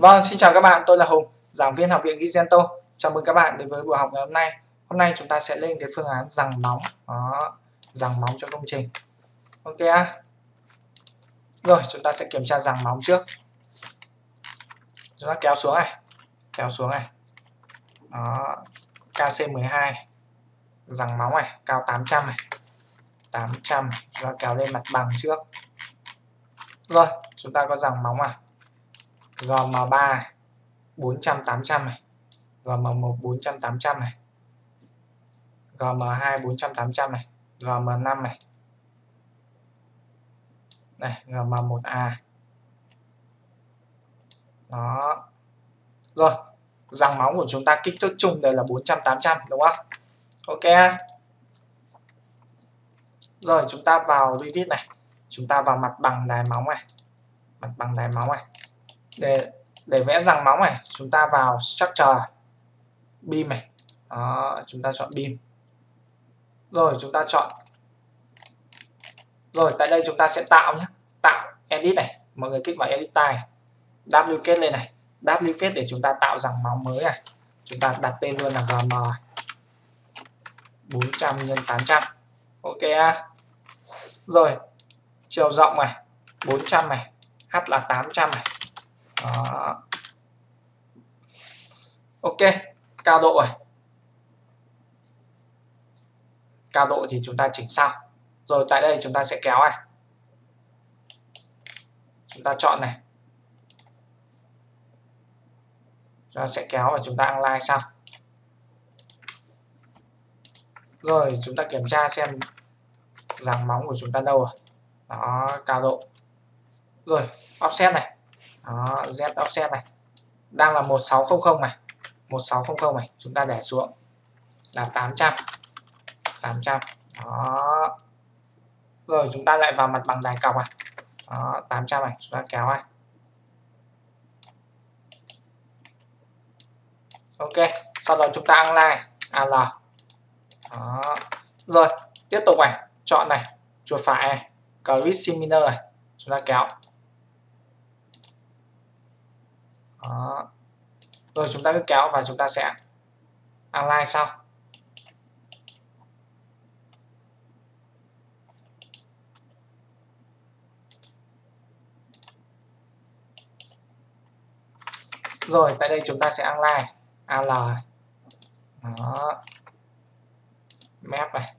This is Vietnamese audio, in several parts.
Vâng, xin chào các bạn, tôi là Hùng, giảng viên học viện Gigento. Chào mừng các bạn đến với buổi học ngày hôm nay. Hôm nay chúng ta sẽ lên cái phương án giằng móng, giằng móng cho công trình. Ok á. Rồi, chúng ta sẽ kiểm tra giằng móng trước. Chúng ta kéo xuống này. Đó, KC12, giằng móng này, cao 800 này. 800, chúng ta kéo lên mặt bằng trước. Rồi, chúng ta có giằng móng GM3 400 800 này, GM1 400 800 này, GM2 400 800 này, GM5 này. Đây, GM1A. Đó. Rồi, giằng móng của chúng ta kích thước chung đây là 400 800 đúng không? Ok. Rồi, chúng ta vào Revit này. Chúng ta vào mặt bằng đài móng này. Mặt bằng đài móng này. Để vẽ giằng móng này, chúng ta vào Structure, Beam này. Đó, chúng ta chọn Beam. Rồi, chúng ta chọn. Rồi, tại đây chúng ta sẽ tạo nhé. Tạo Edit này. Mọi người kích vào Edit Type. Duplicate lên này. Duplicate để chúng ta tạo giằng móng mới này. Chúng ta đặt tên luôn là GM 400 x 800. Ok. Rồi, chiều rộng này 400 này, H là 800 này. Đó. Ok, cao độ này. Cao độ thì chúng ta chỉnh sau. Rồi tại đây chúng ta sẽ kéo này. Chúng ta chọn này. Chúng ta sẽ kéo và chúng ta align sau. Rồi chúng ta kiểm tra xem giằng móng của chúng ta đâu rồi. Đó, cao độ. Rồi, offset này. Đó, Z offset này. Đang là 1600 này. 1600 này, chúng ta để xuống là 800. 800. Đó. Rồi chúng ta lại vào mặt bằng đài cọc này. Đó, 800 này, chúng ta kéo này. Ok, sau đó chúng ta align AL. Đó. Rồi, tiếp tục này, chọn này, chuột phải này, Grid Similar này, chúng ta kéo. Đó. Rồi chúng ta cứ kéo và chúng ta sẽ align sau. Rồi tại đây chúng ta sẽ align AL. Đó. Map này.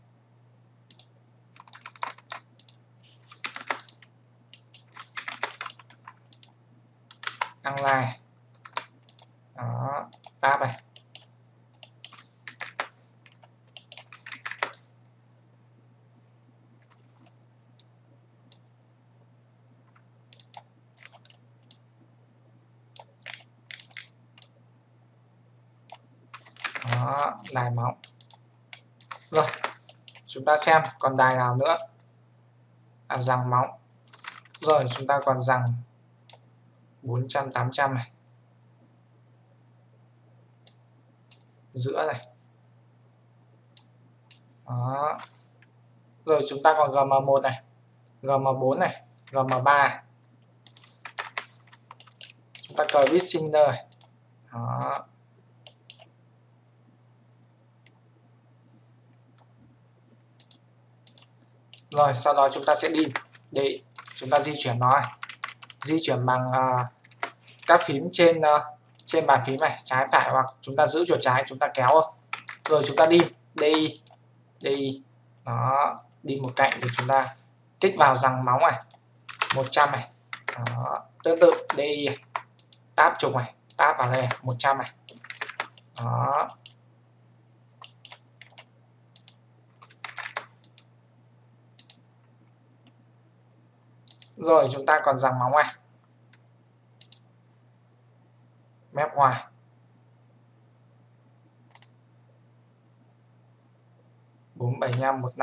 Align. Đó, tab này. Đó, đài móng. Rồi, chúng ta xem còn đài nào nữa. Giằng móng. Rồi, chúng ta còn giằng 400 800 này. Giữa này. Đó. Rồi chúng ta còn GM1 này, GM4 này, GM3. Chúng ta Grid Similar này. Đó. Rồi sau đó chúng ta sẽ đi để chúng ta di chuyển nó này. Di chuyển bằng các phím trên bàn phím này, trái phải, hoặc chúng ta giữ chuột trái chúng ta kéo. Rồi chúng ta đi DI. Đó, đi một cạnh thì chúng ta kích vào giằng móng này 100 này. Đó, tương tự DI này. Tab trùng này, tab vào đây 100 này. Đó. Rồi chúng ta còn giằng móng này. Mép ngoài. 475 15